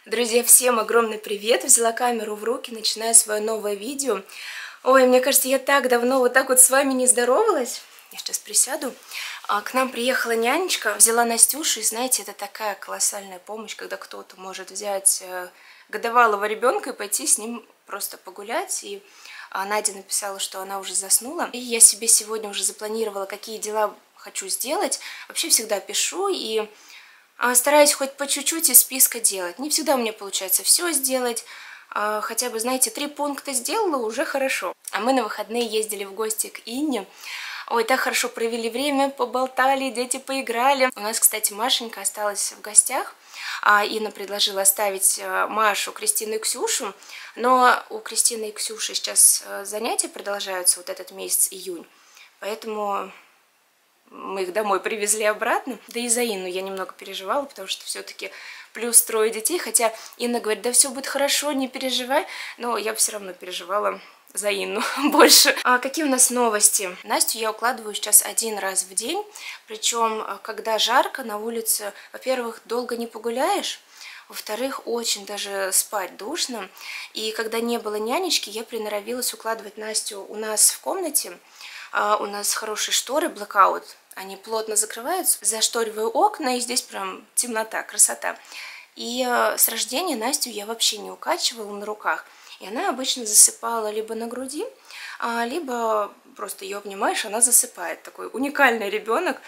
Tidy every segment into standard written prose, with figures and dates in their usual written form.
Друзья, всем огромный привет! Взяла камеру в руки, начинаю свое новое видео. Ой, мне кажется, я так давно вот так вот с вами не здоровалась. Я сейчас присяду. К нам приехала нянечка, взяла Настюшу, и знаете, это такая колоссальная помощь, когда кто-то может взять годовалого ребенка и пойти с ним просто погулять. И Надя написала, что она уже заснула. И я себе сегодня уже запланировала, какие дела хочу сделать. Вообще всегда пишу и стараюсь хоть по чуть-чуть из списка делать. Не всегда у меня получается все сделать. Хотя бы, знаете, 3 пункта сделала, уже хорошо. А мы на выходные ездили в гости к Инне. Ой, так хорошо провели время, поболтали, дети поиграли. У нас, кстати, Машенька осталась в гостях. Инна предложила оставить Машу, Кристину и Ксюшу. Но у Кристины и Ксюши сейчас занятия продолжаются вот этот месяц, июнь. Поэтому мы их домой привезли обратно. Да и за Инну я немного переживала, потому что все-таки плюс 3 детей. Хотя Инна говорит, да все будет хорошо, не переживай. Но я все равно переживала за Инну больше. Какие у нас новости? Настю я укладываю сейчас 1 раз в день. Причем, когда жарко на улице, во-первых, долго не погуляешь. Во-вторых, очень даже спать душно. И когда не было нянечки, я приноровилась укладывать Настю у нас в комнате. У нас хорошие шторы, blackout, они плотно закрываются, зашториваю окна, и здесь прям темнота, красота. И с рождения Настю я вообще не укачивала на руках, и она обычно засыпала либо на груди, либо просто ее обнимаешь, она засыпает. Такой уникальный ребенок,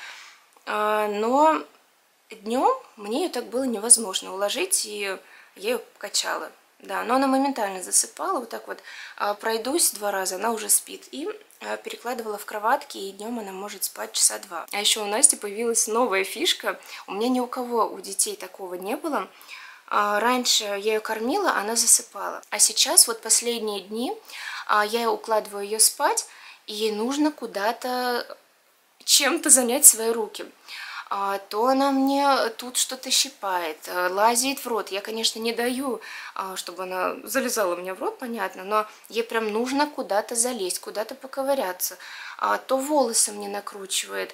но днем мне ее так было невозможно уложить, и я ее качала. Да, но она моментально засыпала, вот так вот пройдусь 2 раза, она уже спит. И перекладывала в кроватки, и днем она может спать часа 2. А еще у Насти появилась новая фишка. У меня ни у кого, у детей такого не было. Раньше я ее кормила, она засыпала. А сейчас, вот последние дни, я укладываю ее спать, и ей нужно куда-то чем-то занять свои руки. То она мне тут что-то щипает, лазит в рот. Я, конечно, не даю, чтобы она залезала мне в рот, понятно, но ей прям нужно куда-то залезть, куда-то поковыряться. То волосы мне накручивает.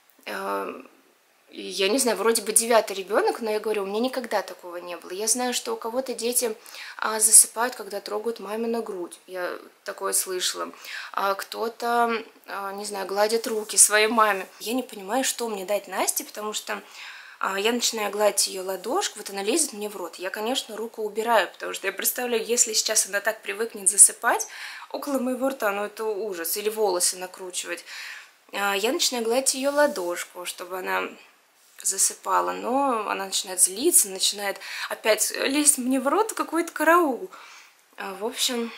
Я не знаю, вроде бы 9-й ребенок, но я говорю, у меня никогда такого не было. Я знаю, что у кого-то дети засыпают, когда трогают мамину грудь. Я такое слышала. Кто-то, не знаю, гладит руки своей маме. Я не понимаю, что мне дать Насте, потому что я начинаю гладить ее ладошку, вот она лезет мне в рот. Я, конечно, руку убираю, потому что я представляю, если сейчас она так привыкнет засыпать около моего рта, ну это ужас. Или волосы накручивать. Я начинаю гладить ее ладошку, чтобы она засыпала, но она начинает злиться, начинает опять лезть мне в рот, какой-то караул. В общем,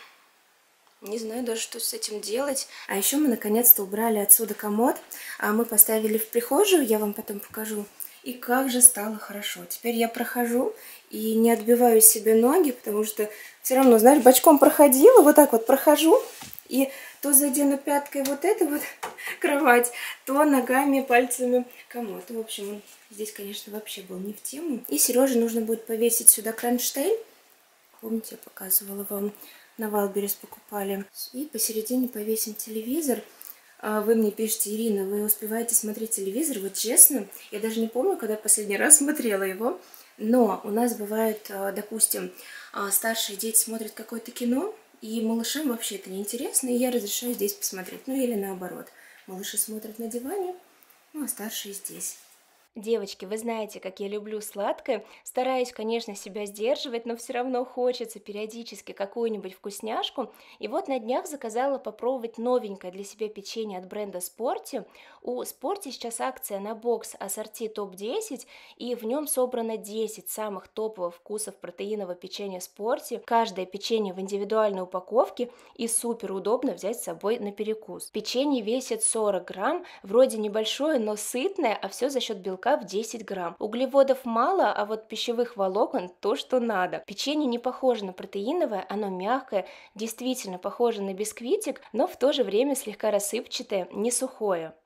не знаю даже, что с этим делать. А еще мы наконец-то убрали отсюда комод, мы поставили в прихожую, я вам потом покажу. И как же стало хорошо. Теперь я прохожу и не отбиваю себе ноги, потому что все равно, знаешь, бочком проходила, вот так вот прохожу, и то задену пяткой вот эту вот кровать, то ногами, пальцами комод. В общем, здесь, конечно, вообще был не в тему. И Сереже нужно будет повесить сюда кронштейн. Помните, я показывала вам, на Вайлдберрис покупали. И посередине повесим телевизор. Вы мне пишете, Ирина, вы успеваете смотреть телевизор? Вот честно, я даже не помню, когда последний раз смотрела его. Но у нас бывает, допустим, старшие дети смотрят какое-то кино, и малышам вообще это неинтересно, и я разрешаю здесь посмотреть. Ну или наоборот. Малыши смотрят на диване, ну а старшие здесь. Девочки, вы знаете, как я люблю сладкое. Стараюсь, конечно, себя сдерживать, но все равно хочется периодически какую-нибудь вкусняшку. И вот на днях заказала попробовать новенькое для себя печенье от бренда Спорти. У Спорти сейчас акция на бокс ассорти топ-10, и в нем собрано 10 самых топовых вкусов протеинового печенья Спорти. Каждое печенье в индивидуальной упаковке, и супер удобно взять с собой на перекус. Печенье весит 40 грамм, вроде небольшое, но сытное, а все за счет белка в 10 грамм. Углеводов мало, а вот пищевых волокон то, что надо. Печенье не похоже на протеиновое, оно мягкое, действительно похоже на бисквитик, но в то же время слегка рассыпчатое, не сухое.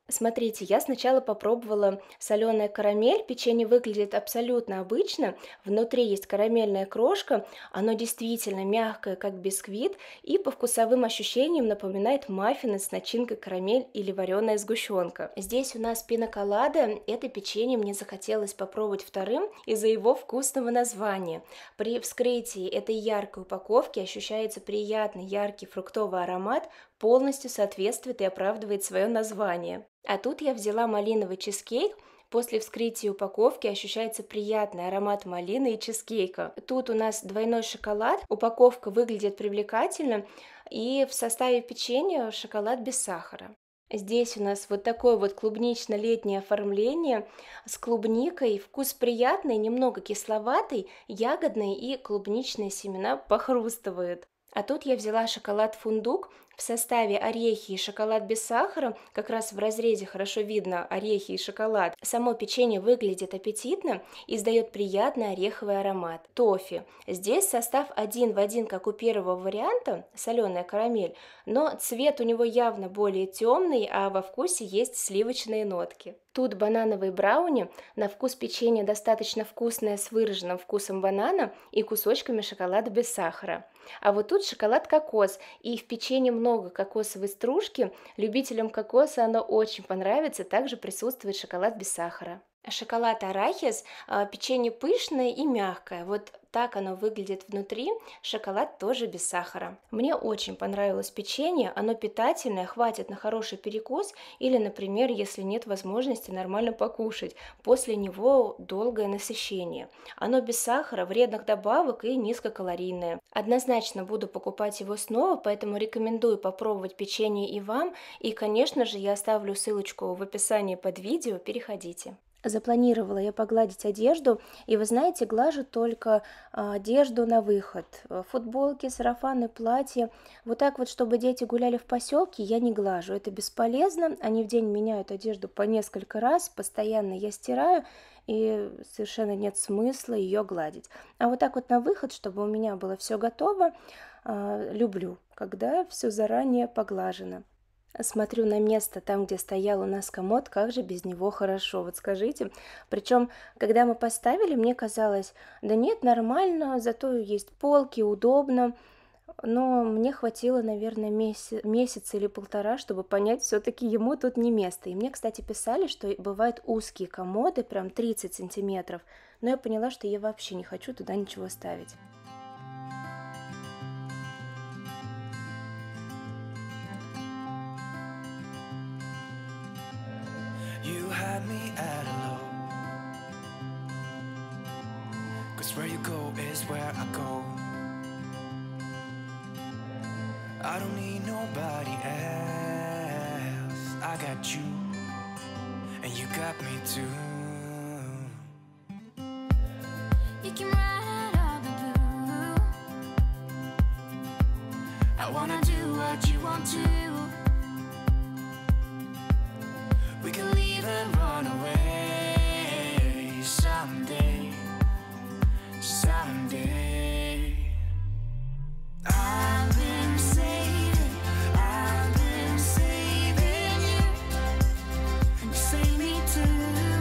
Смотрите, я сначала попробовала соленая карамель. Печенье выглядит абсолютно обычно. Внутри есть карамельная крошка. Оно действительно мягкое, как бисквит, и по вкусовым ощущениям напоминает маффины с начинкой карамель или вареная сгущенка. Здесь у нас пина-колада. Это печенье мне захотелось попробовать вторым из-за его вкусного названия. При вскрытии этой яркой упаковки ощущается приятный яркий фруктовый аромат, полностью соответствует и оправдывает свое название. А тут я взяла малиновый чизкейк. После вскрытия упаковки ощущается приятный аромат малины и чизкейка. Тут у нас двойной шоколад. Упаковка выглядит привлекательно. И в составе печенья шоколад без сахара. Здесь у нас вот такое вот клубнично-летнее оформление с клубникой. Вкус приятный, немного кисловатый, ягодные и клубничные семена похрустывают. А тут я взяла шоколад-фундук. В составе орехи и шоколад без сахара, как раз в разрезе хорошо видно орехи и шоколад. Само печенье выглядит аппетитно и издает приятный ореховый аромат. Тоффи. Здесь состав один в один, как у первого варианта, соленая карамель, но цвет у него явно более темный, а во вкусе есть сливочные нотки. Тут банановый брауни, на вкус печенье достаточно вкусное с выраженным вкусом банана и кусочками шоколада без сахара. А вот тут шоколад-кокос, и в печенье много кокосовой стружки. Любителям кокоса оно очень понравится, также присутствует шоколад без сахара. Шоколад арахис, печенье пышное и мягкое, вот так оно выглядит внутри, шоколад тоже без сахара. Мне очень понравилось печенье, оно питательное, хватит на хороший перекус или, например, если нет возможности нормально покушать, после него долгое насыщение. Оно без сахара, вредных добавок и низкокалорийное. Однозначно буду покупать его снова, поэтому рекомендую попробовать печенье и вам, и, конечно же, я оставлю ссылочку в описании под видео, переходите. Запланировала я погладить одежду, и вы знаете, глажу только одежду на выход. Футболки, сарафаны, платья. Вот так вот, чтобы дети гуляли в поселке, я не глажу. Это бесполезно. Они в день меняют одежду по несколько раз, постоянно я стираю, и совершенно нет смысла ее гладить. А вот так вот на выход, чтобы у меня было все готово, люблю, когда все заранее поглажено. Смотрю на место там, где стоял у нас комод, как же без него хорошо, вот скажите. Причем, когда мы поставили, мне казалось, да нет, нормально, зато есть полки, удобно. Но мне хватило, наверное, месяц или полтора, чтобы понять, все-таки ему тут не место. И мне, кстати, писали, что бывают узкие комоды, прям 30 сантиметров. Но я поняла, что я вообще не хочу туда ничего ставить. You had me at hello, 'cause where you go is where I go. I don't need nobody else. I got you, and you got me too. You can ride all the blue. I wanna do what you want to. We can leave and run away someday, someday. I've been saving you, and you save me too.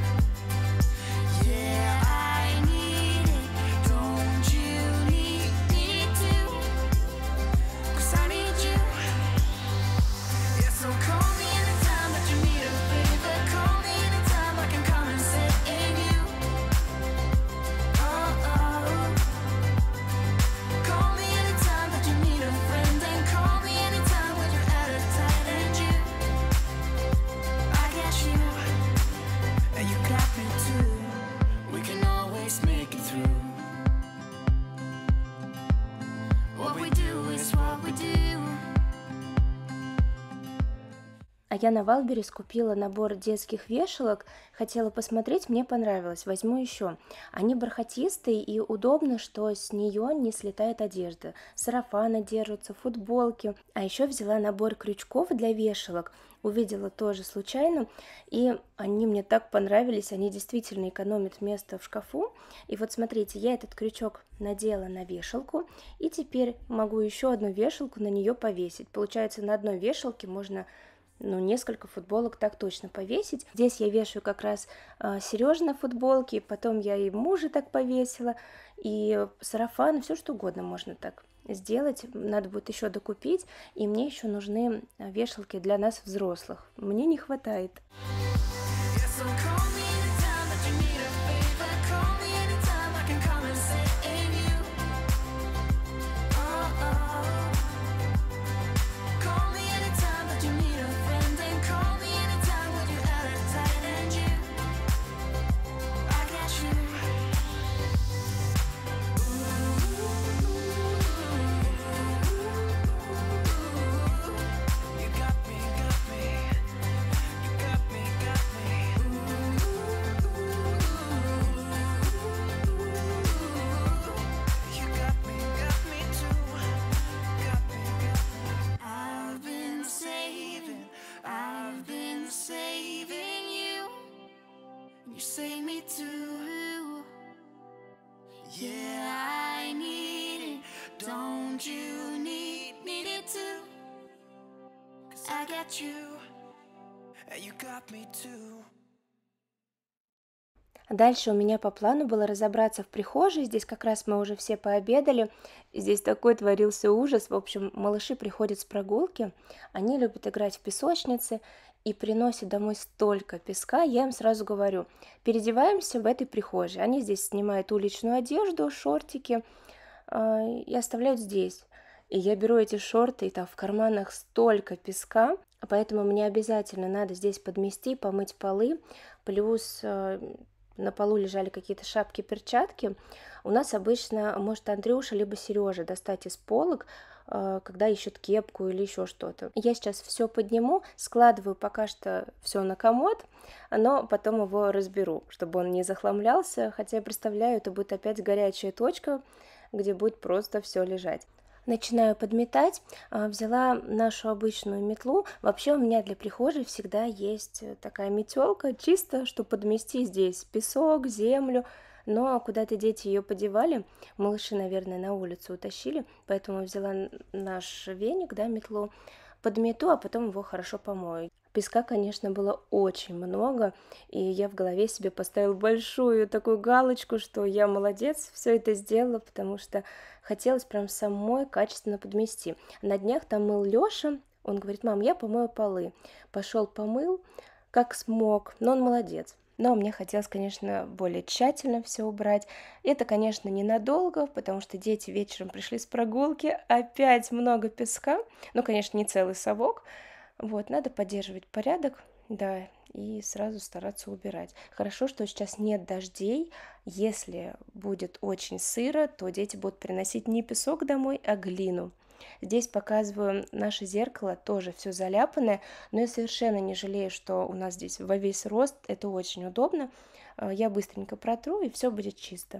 Yeah, I need it, don't you need me too? 'Cause I need you. Yeah, so call me anytime that you need a favor. Call me anytime I can come and save you. Oh, oh. Call me anytime that you need a friend, and call me anytime when you're out of time. And you, I got you, and you got me too. We can always make it through. What we do is what we do. А я на Вайлдберрис купила набор детских вешалок, хотела посмотреть, мне понравилось, возьму еще. Они бархатистые и удобно, что с нее не слетает одежда. Сарафаны держатся, футболки. А еще взяла набор крючков для вешалок, увидела тоже случайно, и они мне так понравились, они действительно экономят место в шкафу. И вот смотрите, я этот крючок надела на вешалку, и теперь могу еще одну вешалку на нее повесить. Получается, на одной вешалке можно ну, несколько футболок так точно повесить. Здесь я вешаю как раз Сережи футболки, потом я и мужа так повесила, и сарафан, все что угодно можно так сделать. Надо будет еще докупить, и мне еще нужны вешалки для нас взрослых. Мне не хватает. So call me anytime that you need a favor. Call me anytime I can come and save you. Oh, oh. Call me anytime that you need a friend. And call me anytime when you're out of tight and you. I got you. You got me, got me. You got me, got me. You got me too. Got me, got me. I've been saving you. You save me too. Yeah, I need it. Don't you need it too? 'Cause I got you. And you got me too. Дальше у меня по плану было разобраться в прихожей. Здесь как раз мы уже все пообедали. Здесь такой творился ужас. В общем, малыши приходят с прогулки. Они любят играть в песочнице и приносят домой столько песка. Я им сразу говорю, переодеваемся в этой прихожей. Они здесь снимают уличную одежду, шортики и оставляют здесь. И я беру эти шорты, и там в карманах столько песка. Поэтому мне обязательно надо здесь подмести, помыть полы. Плюс на полу лежали какие-то шапки, перчатки. У нас обычно может Андрюша либо Сережа достать из полок, когда ищут кепку или еще что-то. Я сейчас все подниму, складываю пока что все на комод, но потом его разберу, чтобы он не захламлялся. Хотя я представляю, это будет опять горячая точка, где будет просто все лежать. Начинаю подметать, взяла нашу обычную метлу. Вообще у меня для прихожей всегда есть такая метелка, чисто, чтобы подмести здесь песок, землю. Но куда-то дети ее подевали, малыши, наверное, на улицу утащили, поэтому взяла наш веник, да, метлу, подмету, а потом его хорошо помою. Песка, конечно, было очень много, и я в голове себе поставила большую такую галочку, что я молодец, все это сделала, потому что хотелось прям самой качественно подмести. На днях там мыл Лёша, он говорит, мам, я помою полы. Пошел помыл, как смог, но он молодец. Но мне хотелось, конечно, более тщательно все убрать. Это, конечно, ненадолго, потому что дети вечером пришли с прогулки, опять много песка, ну, конечно, не целый совок. Вот, надо поддерживать порядок, да, и сразу стараться убирать. Хорошо, что сейчас нет дождей. Если будет очень сыро, то дети будут приносить не песок домой, а глину. Здесь показываю наше зеркало, тоже все заляпанное, но я совершенно не жалею, что у нас здесь во весь рост, это очень удобно. Я быстренько протру, и все будет чисто.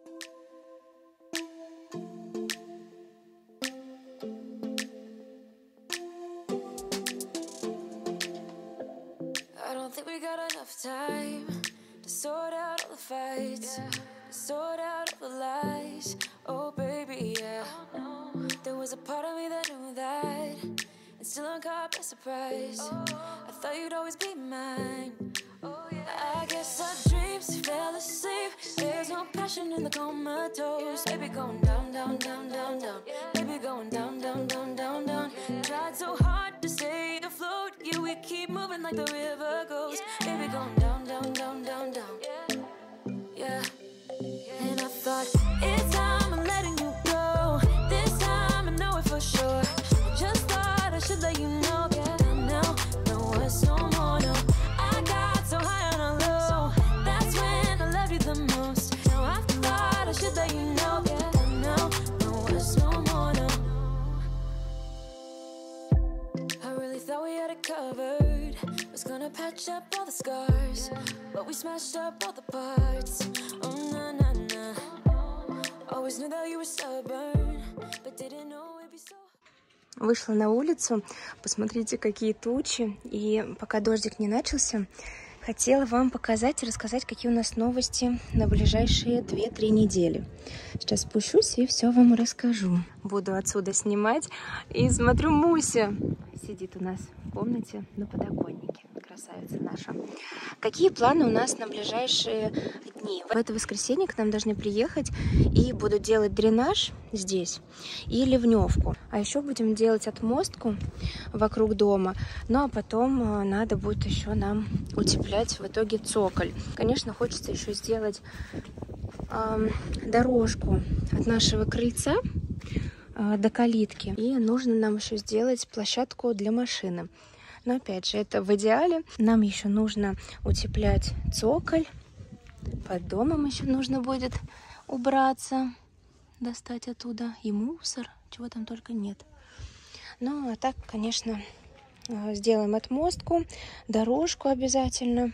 Time to sort out all the fights, to sort out all the lies. Oh baby, yeah. There was a part of me that knew that, and still I'm caught by surprise. I thought you'd always be mine. I guess our dreams fell asleep. There's no passion in the comatose. Baby going down, down, down, down, down. Baby going down, down, down, down, down. Tried so hard to stay afloat. Yeah, we keep moving like the river goes. Baby going down, down, down, down, down. Yeah. And I thought, it's time I'm letting you go. This time I know it for sure. I just thought I should let you know. Yeah, now, no, it's no more, no. I got so high on a low. That's when I loved you the most. Now I thought I should let you know. Yeah, now, no, it's no more, no. I really thought we had it covered. Was gonna patch up all the scars, but we smashed up all the parts. Oh, na, na, na. Always knew that you were stubborn, but didn't know it'd be so. Вышла на улицу, посмотрите, какие тучи, и пока дождик не начался, Хотела вам показать и рассказать, какие у нас новости на ближайшие 2-3 недели. Сейчас спущусь и все вам расскажу. Буду отсюда снимать. И смотрю, Муся сидит у нас в комнате на подоконнике. Красавица наша. Какие планы у нас на ближайшие дни? В это воскресенье к нам должны приехать и будут делать дренаж здесь и ливневку. А еще будем делать отмостку вокруг дома. Ну а потом надо будет еще нам утеплять в итоге цоколь. Конечно, хочется еще сделать дорожку от нашего крыльца до калитки. И нужно нам еще сделать площадку для машины. Но опять же, это в идеале. Нам еще нужно утеплять цоколь. Под домом еще нужно будет убраться, достать оттуда и мусор, чего там только нет. Ну, а так, конечно, сделаем отмостку, дорожку обязательно.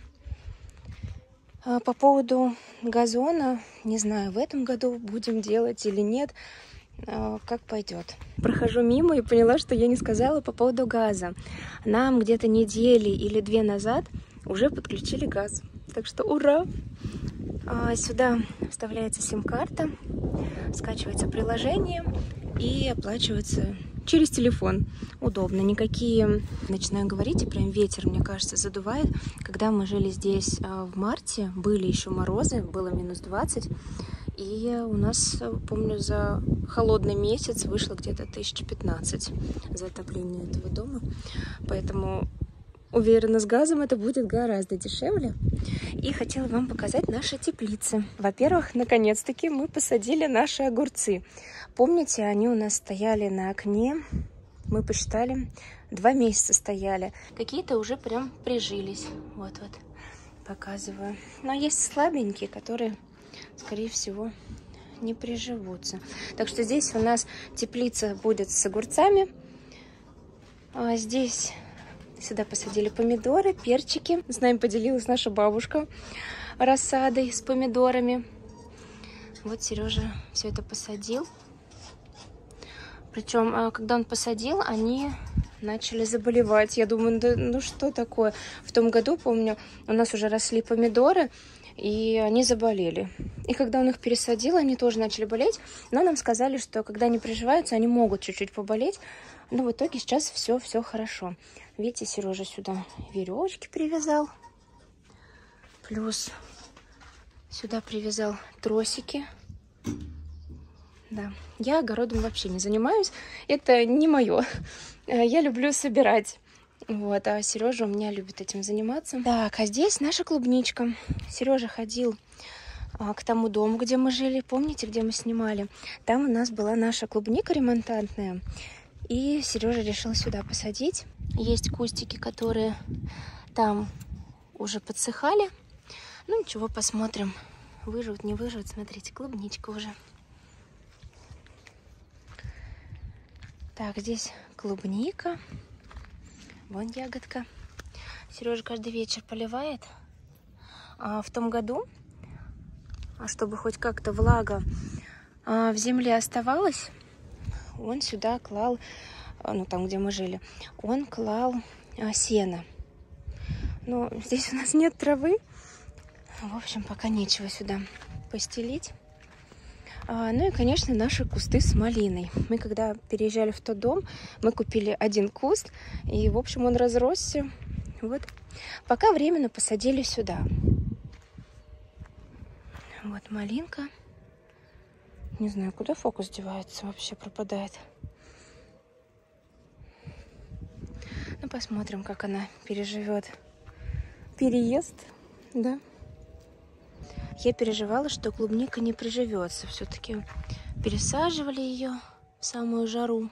По поводу газона, не знаю, в этом году будем делать или нет, как пойдет. Прохожу мимо и поняла, что я не сказала по поводу газа. Нам где-то недели или 2 назад уже подключили газ. Так что ура! Сюда вставляется сим-карта, скачивается приложение и оплачивается через телефон. Удобно. Никакие... Начинаю говорить, и прям ветер, мне кажется, задувает. Когда мы жили здесь в марте, были еще морозы, было -20. И у нас, помню, за холодный месяц вышло где-то 1015 за отопление этого дома. Поэтому уверена, с газом это будет гораздо дешевле. И хотела вам показать наши теплицы. Во-первых, наконец-таки мы посадили наши огурцы. Помните, они у нас стояли на окне. Мы посчитали, 2 месяца стояли. Какие-то уже прям прижились. Вот-вот, показываю. Но есть слабенькие, которые, скорее всего, не приживутся. Так что здесь у нас теплица будет с огурцами. А здесь сюда посадили помидоры, перчики. С нами поделилась наша бабушка рассадой с помидорами. Вот Сережа все это посадил. Причем, когда он посадил, они начали заболевать. Я думаю, да, ну что такое? В том году, помню, у нас уже росли помидоры, и они заболели. И когда он их пересадил, они тоже начали болеть. Но нам сказали, что когда они приживаются, они могут чуть-чуть поболеть. Но в итоге сейчас все хорошо. Видите, Сережа сюда веревочки привязал. Плюс сюда привязал тросики. Да, я огородом вообще не занимаюсь. Это не мое. Я люблю собирать. Вот, а Сережа у меня любит этим заниматься. Так, а здесь наша клубничка. Сережа ходил к тому дому, где мы жили. Помните, где мы снимали? Там у нас была наша клубника ремонтантная. И Сережа решил сюда посадить. Есть кустики, которые там уже подсыхали. Ну ничего, посмотрим. Выживут, не выживут. Смотрите, клубничка уже. Так, здесь клубника. Вон ягодка. Сережа каждый вечер поливает. А в том году, чтобы хоть как-то влага в земле оставалась, он сюда клал, ну там, где мы жили, он клал сено. Но здесь у нас нет травы. В общем, пока нечего сюда постелить. Ну и, конечно, наши кусты с малиной. Мы, когда переезжали в тот дом, мы купили 1 куст, и, в общем, он разросся. Вот. Пока временно посадили сюда. Вот малинка. Не знаю, куда фокус девается, вообще пропадает. Ну, посмотрим, как она переживет переезд, да. Я переживала, что клубника не приживется. Все-таки пересаживали ее в самую жару.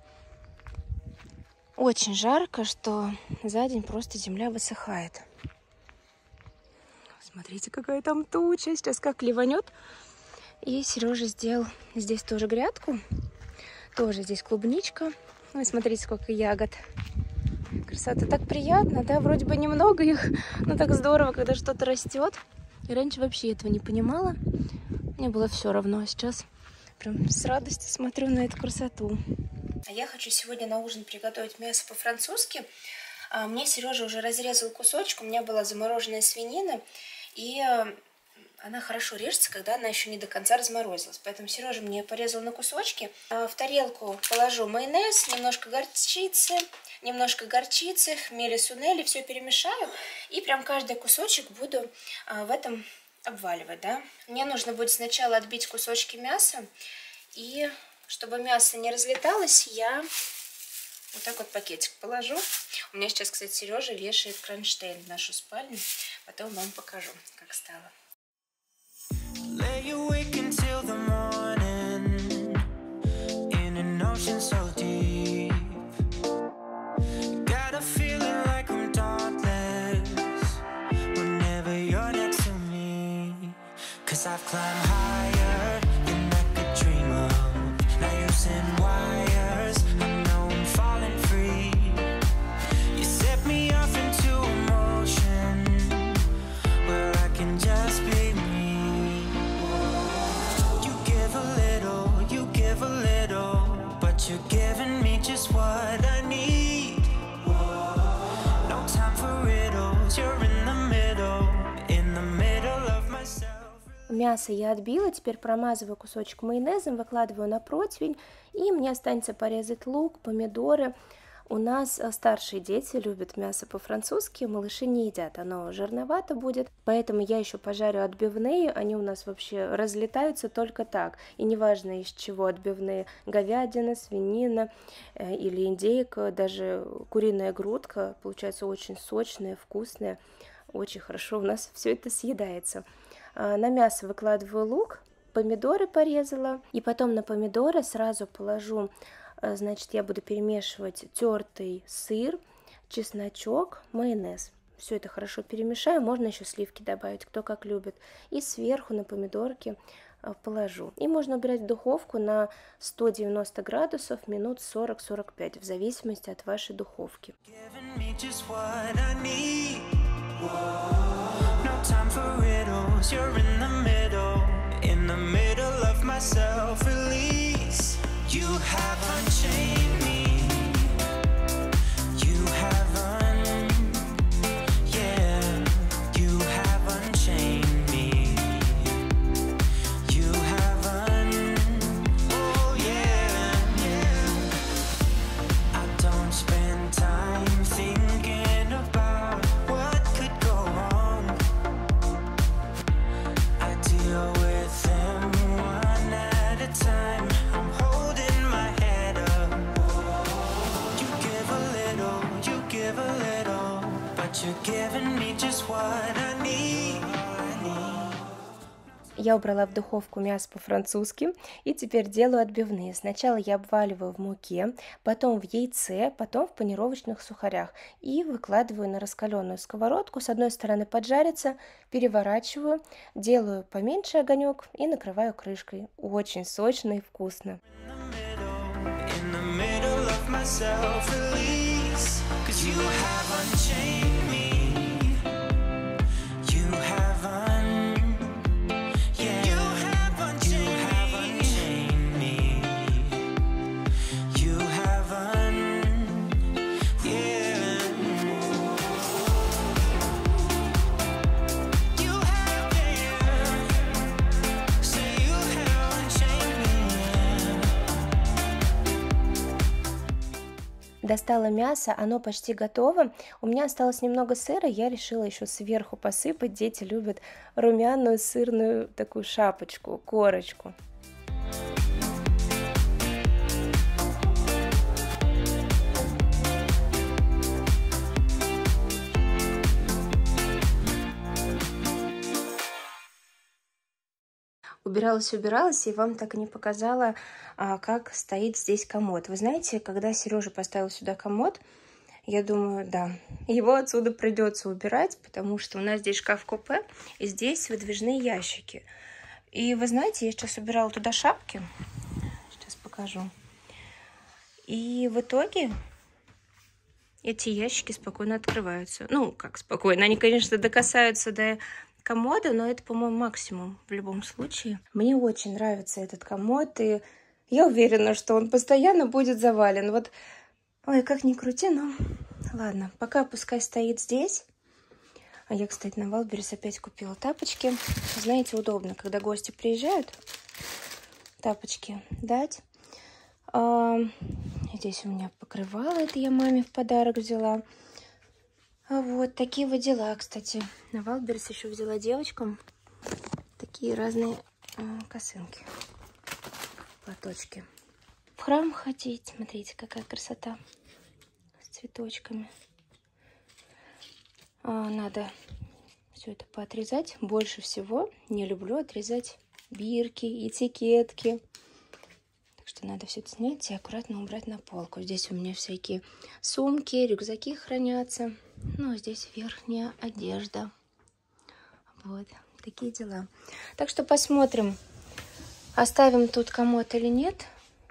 Очень жарко, что за день просто земля высыхает. Смотрите, какая там туча. Сейчас как ливанет. И Сережа сделал здесь тоже грядку. Тоже здесь клубничка. Ну и смотрите, сколько ягод. Красота. Так приятно, да? Вроде бы немного их, но так здорово, когда что-то растет. И раньше вообще этого не понимала. Мне было все равно. А сейчас прям с радостью смотрю на эту красоту. А я хочу сегодня на ужин приготовить мясо по-французски. Мне Сережа уже разрезал кусочек, у меня была замороженная свинина, и она хорошо режется, когда она еще не до конца разморозилась. Поэтому Сережа мне порезал на кусочки. В тарелку положу майонез, немножко горчицы, хмели сунели, все перемешаю. И прям каждый кусочек буду в этом обваливать, да. Мне нужно будет сначала отбить кусочки мяса. И чтобы мясо не разлеталось, я вот так вот пакетик положу. У меня сейчас, кстати, Сережа вешает кронштейн в нашу спальню. Потом вам покажу, как стало. Lay awake until the morning in an ocean so deep. Got a feeling like I'm dauntless whenever you're next to me. 'Cause I've climbed higher than I could dream of. Now using wires, I know I'm falling free. You set me off into emotion where I can just be me. You're giving me just what I need. No time for riddles. You're in the middle of myself. Мясо я отбила, теперь промазываю кусочек майонезом, выкладываю на противень, и мне останется порезать лук, помидоры. У нас старшие дети любят мясо по-французски, малыши не едят, оно жирновато будет, поэтому я еще пожарю отбивные, они у нас вообще разлетаются только так, и неважно из чего отбивные, говядина, свинина или индейка, даже куриная грудка, получается очень сочная, вкусная, очень хорошо у нас все это съедается. На мясо выкладываю лук, помидоры порезала, и потом на помидоры сразу положу. Значит, я буду перемешивать тертый сыр, чесночок, майонез. Все это хорошо перемешаю, можно еще сливки добавить, кто как любит. И сверху на помидорки положу. И можно убирать в духовку на 190 градусов минут 40-45, в зависимости от вашей духовки. You have unchained me. You have you have unchained me. You have oh yeah. I don't spend time thinking about what could go wrong. I deal with them one at a time. Я убрала в духовку мясо по-французски и теперь делаю отбивные. Сначала я обваливаю в муке, потом в яйце, потом в панировочных сухарях и выкладываю на раскаленную сковородку. С одной стороны поджарится, переворачиваю, делаю поменьше огонек и накрываю крышкой. Очень сочно и вкусно. Достала мясо, оно почти готово. У меня осталось немного сыра, я решила еще сверху посыпать. Дети любят румяную сырную такую шапочку, корочку. Убиралась, и вам так и не показала, как стоит здесь комод. Вы знаете, когда Сережа поставил сюда комод, я думаю, да, его отсюда придется убирать, потому что у нас здесь шкаф-купе, и здесь выдвижные ящики. И вы знаете, я сейчас убирала туда шапки, сейчас покажу. И в итоге эти ящики спокойно открываются. Ну, как спокойно, они, конечно, докасаются до комода, но это, по-моему, максимум в любом случае. Мне очень нравится этот комод, и я уверена, что он постоянно будет завален. Вот, ой, как ни крути, но Ладно, пока пускай стоит здесь. А я, кстати, на Вайлдберрис опять купила тапочки. Знаете, удобно, когда гости приезжают, тапочки дать. Здесь у меня покрывало, это я маме в подарок взяла. Вот такие вот дела, кстати. На Вайлдберрис еще взяла девочкам такие разные косынки, платочки. В храм ходить, смотрите, какая красота с цветочками. Надо все это поотрезать. Больше всего не люблю отрезать бирки, этикетки. Так что надо все это снять и аккуратно убрать на полку. Здесь у меня всякие сумки, рюкзаки хранятся. Ну, а здесь верхняя одежда. Вот, такие дела. Так что посмотрим, оставим тут комод или нет.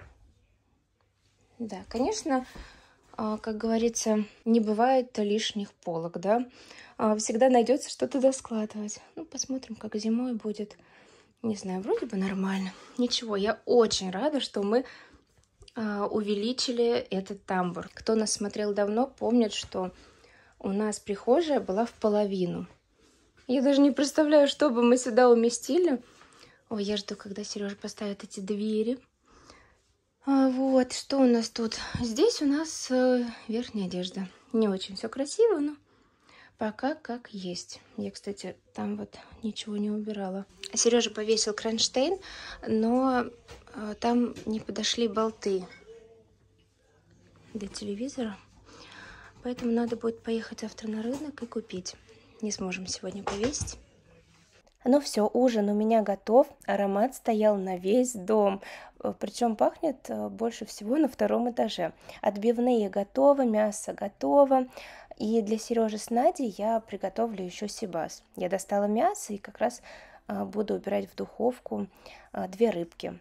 Да, конечно, как говорится, не бывает лишних полок, да. Всегда найдется что туда складывать. Ну, посмотрим, как зимой будет. Не знаю, вроде бы нормально. Ничего, я очень рада, что мы увеличили этот тамбур. Кто нас смотрел давно, помнит, что у нас прихожая была в половину. Я даже не представляю, что бы мы сюда уместили. Ой, я жду, когда Сережа поставит эти двери. Вот, что у нас тут? Здесь у нас верхняя одежда. Не очень все красиво, но пока как есть. Я, кстати, там вот ничего не убирала. Сережа повесил кронштейн, но там не подошли болты для телевизора. Поэтому надо будет поехать завтра на рынок и купить. Не сможем сегодня повесить. Ну все, ужин у меня готов. Аромат стоял на весь дом. Причем пахнет больше всего на втором этаже. Отбивные готовы, мясо готово. И для Сережи с Надей я приготовлю еще сибас. Я достала мясо и как раз буду убирать в духовку 2 рыбки.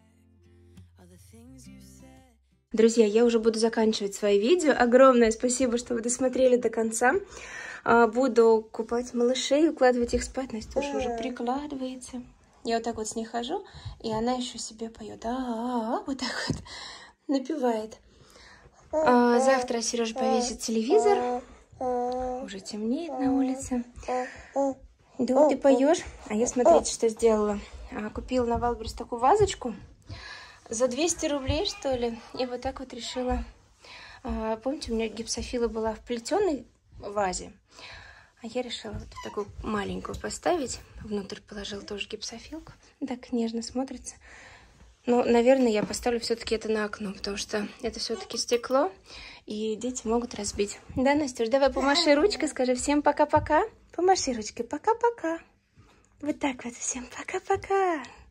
Друзья, я уже буду заканчивать свои видео. Огромное спасибо, что вы досмотрели до конца. Буду купать малышей, укладывать их спать. Настя уже прикладывается. Я вот так вот с ней хожу, и она еще себе поет. Вот так вот напевает. Завтра Сережа повесит телевизор. Уже темнеет на улице. Да, ты поешь. А я, смотрите, что сделала. Купила на Вайлдберрис такую вазочку. За 200 рублей, что ли. И вот так вот решила. Помните, у меня гипсофила была в плетеной вазе. А я решила вот такую маленькую поставить. Внутрь положила тоже гипсофилку. Так нежно смотрится. Но, наверное, я поставлю все-таки это на окно, потому что это все-таки стекло, и дети могут разбить. Да, Настюш, давай помаши ручкой, скажи всем пока-пока. Помаши ручкой, пока-пока. Вот так вот, всем пока-пока.